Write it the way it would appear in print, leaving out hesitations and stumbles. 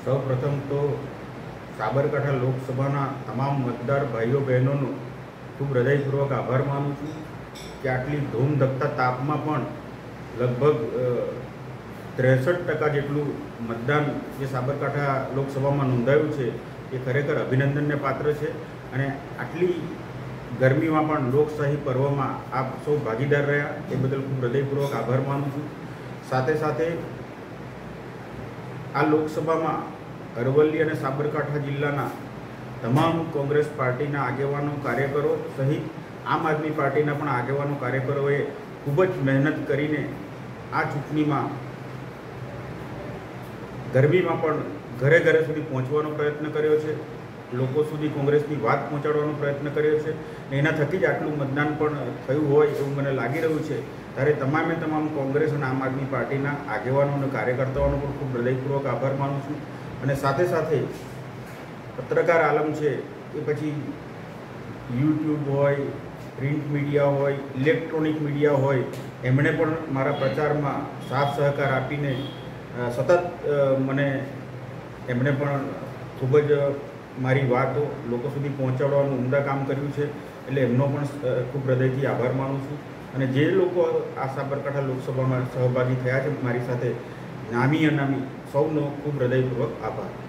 સૌ પ્રથમ તો સાબરકાંઠા લોકસભાના તમામ મતદાર ભાઈઓ બહેનોનો ખૂબ હૃદયપૂર્વક આભાર માનું છું કે આટલી ધૂમધકતા તાપમાં પણ લગભગ 63% જેટલું મતદાન જે સાબરકાંઠા લોકસભામાં નોંધાયું છે એ ખરેખર અભિનંદનને પાત્ર છે. અને આટલી ગરમીમાં પણ લોકશાહી પર્વમાં આપ સૌ ભાગીદાર રહ્યા એ બદલ ખૂબ હૃદયપૂર્વક આભાર માનું છું. સાથે સાથે આ લોકસભામાં અરવલ્લી અને સાબરકાંઠા જિલ્લાના તમામ કોંગ્રેસ પાર્ટીના આગેવાનો કાર્યકરો સહિત આમ આદમી પાર્ટીના પણ આગેવાનો કાર્યકરોએ ખૂબ જ મહેનત કરીને આ ચૂંટણીમાં ગરમીમાં પણ ઘરે ઘરે સુધી પહોંચવાનો પ્રયત્ન કર્યો છે, લોકો સુધી કોંગ્રેસની વાત પહોંચાડવાનો પ્રયત્ન કર્યો છે. એના થકી જ આટલું મતદાન પણ થયું હોય એવું મને લાગી રહ્યું છે. ત્યારે તમામ કોંગ્રેસ અને આમ આદમી પાર્ટીના આગેવાનો અને કાર્યકર્તાઓનો પણ ખૂબ હૃદયપૂર્વક આભાર માનું છું. અને સાથે સાથે પત્રકાર આલમ છે, એ પછી યુટ્યુબ હોય, પ્રિન્ટ મીડિયા હોય, ઇલેક્ટ્રોનિક મીડિયા હોય, એમણે પણ મારા પ્રચારમાં સાથ સહકાર આપીને સતત એમણે પણ ખૂબ જ મારી વાતો લોકો સુધી પહોંચાડવાનું ઉમદા કામ કર્યું છે. એટલે એમનો પણ ખૂબ હૃદયથી આભાર માનું છું. અને જે લોકો આ સાબરકાંઠા લોકસભામાં સહભાગી થયા છે મારી સાથે, નામી અનામી સૌનો ખૂબ હૃદયપૂર્વક આભાર.